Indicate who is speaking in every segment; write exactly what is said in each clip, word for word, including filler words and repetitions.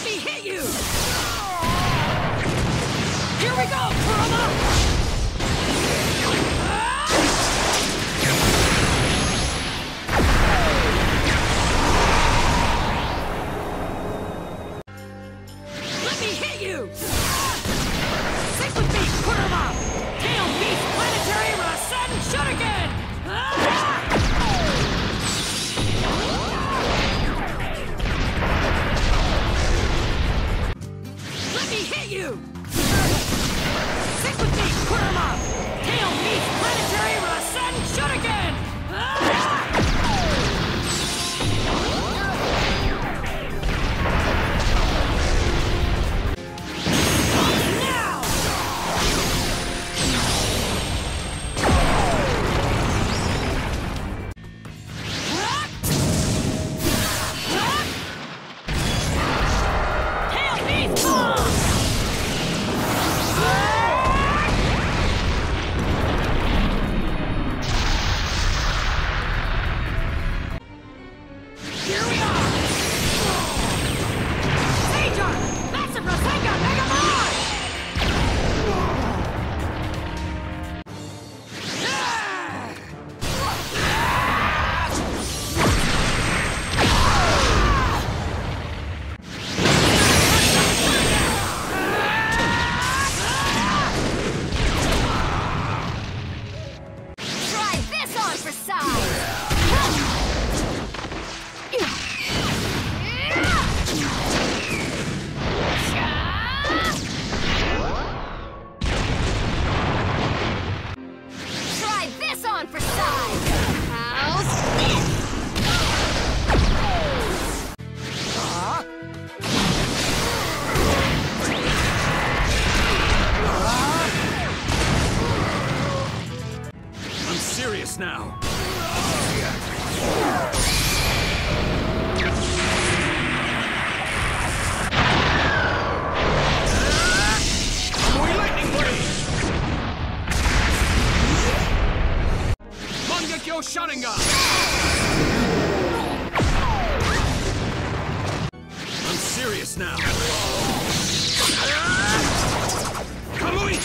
Speaker 1: Let me hit you! Here we go, Kurama! Let me hit you! Stick with me, Kurama! Tail Beast Planetary Rasen Shuriken! Let me hit you! Stick with me, Kurama! Tail Beast Planetary Rasen Shuriken! Now. Lightning Blade! Mangekyo Sharingan! I'm serious now. Kamui!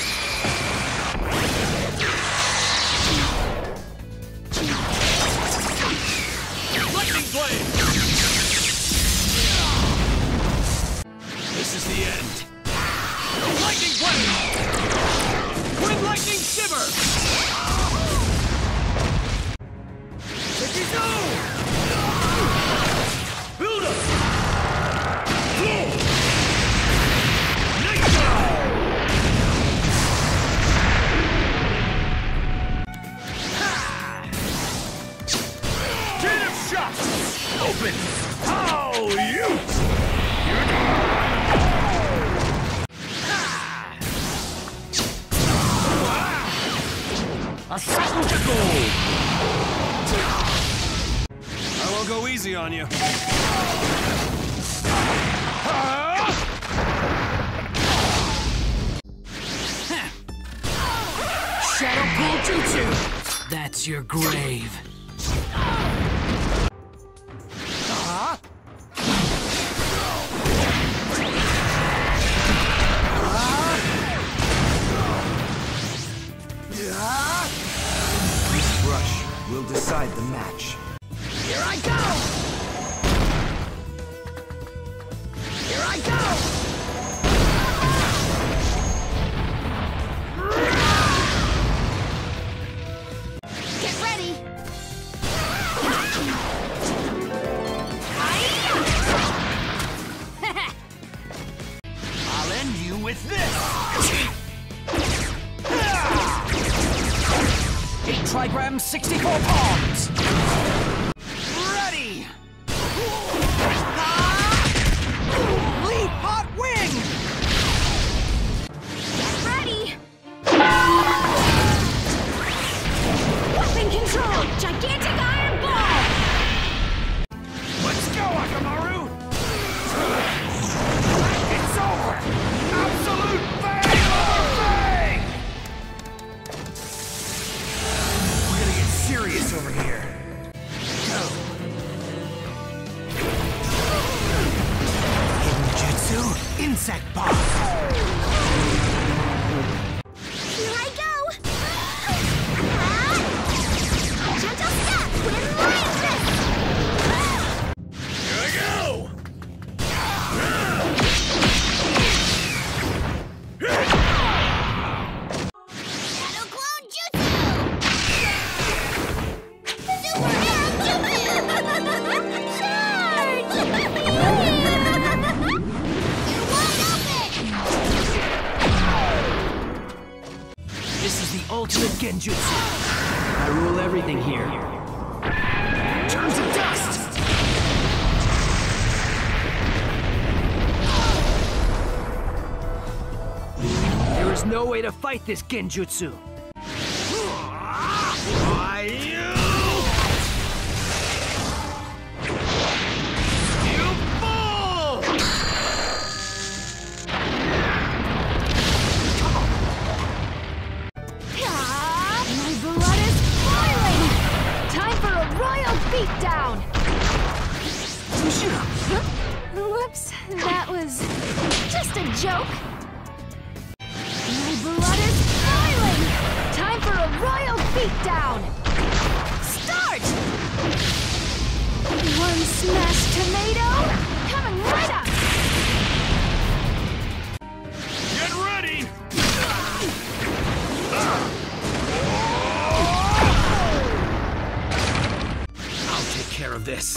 Speaker 1: Blade. This is the end. Lightning Blade! Twin Lightning Shiver! Shikizu! Build up! Open! How you? A cycle to gold! I won't go easy on you.
Speaker 2: Shadow Pool Jutsu! That's your grave.
Speaker 3: This brush will decide the match.
Speaker 1: Here I go! Here I go! Get ready!
Speaker 3: I'll end you with this!
Speaker 2: Eight trigrams, sixty-four palms!
Speaker 3: Ready! Leap hot wing!
Speaker 1: Get ready! Weapon control! Gigantic iron ball!
Speaker 3: Let's go, Akamaru! It's over! Absolute bang over bang! We're gonna get serious over here. Insect bomb!
Speaker 4: Here I go! Gentle step! When lion fist!
Speaker 3: Here I go!
Speaker 4: Shadow Clone Jutsu! Super Arrow Jutsu! Charge! You're wide open!
Speaker 2: This is the ultimate genjutsu. I rule everything here.
Speaker 3: Turn to dust!
Speaker 2: There is no way to fight this genjutsu.
Speaker 3: Why, you! You fool!
Speaker 4: Ah, my blood is boiling! Time for a royal beatdown! Huh? Whoops, that was just a joke. My blood is boiling! Time for a royal beatdown! Start! One smashed tomato coming right up!
Speaker 3: Get ready!
Speaker 2: I'll take care of this.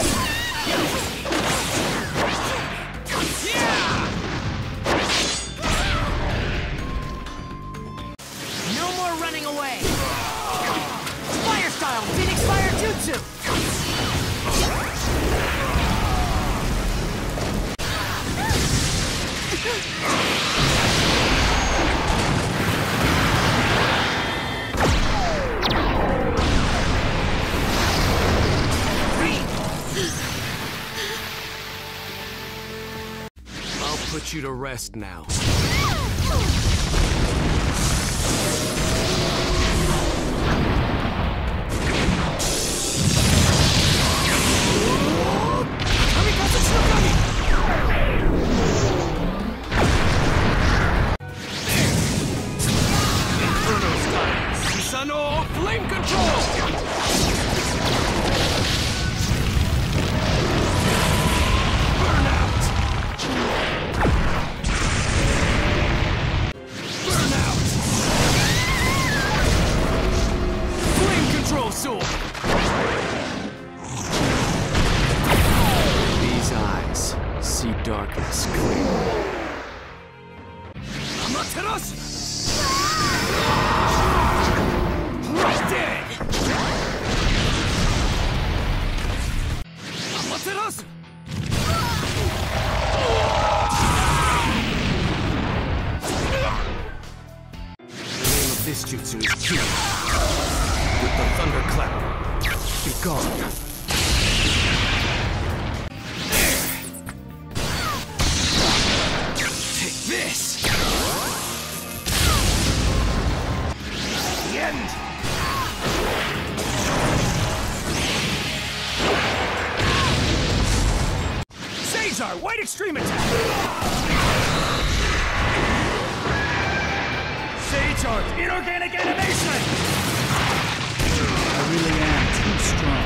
Speaker 1: No more running away! Fire style! Phoenix Fire Jutsu!
Speaker 2: I'll put you to rest now.
Speaker 3: Susanoo Flame Control! Burnout! Burnout! Flame Control Sword!
Speaker 2: These eyes see darkness clearly.
Speaker 3: Amaterasu! Right dead! Amaterasu!
Speaker 2: The name of this jutsu is Ki. With the thunderclap, be gone.
Speaker 3: Take this! The end! Caesar, White Extreme Attack! Sage Art, Inorganic Animation!
Speaker 5: I really am too strong.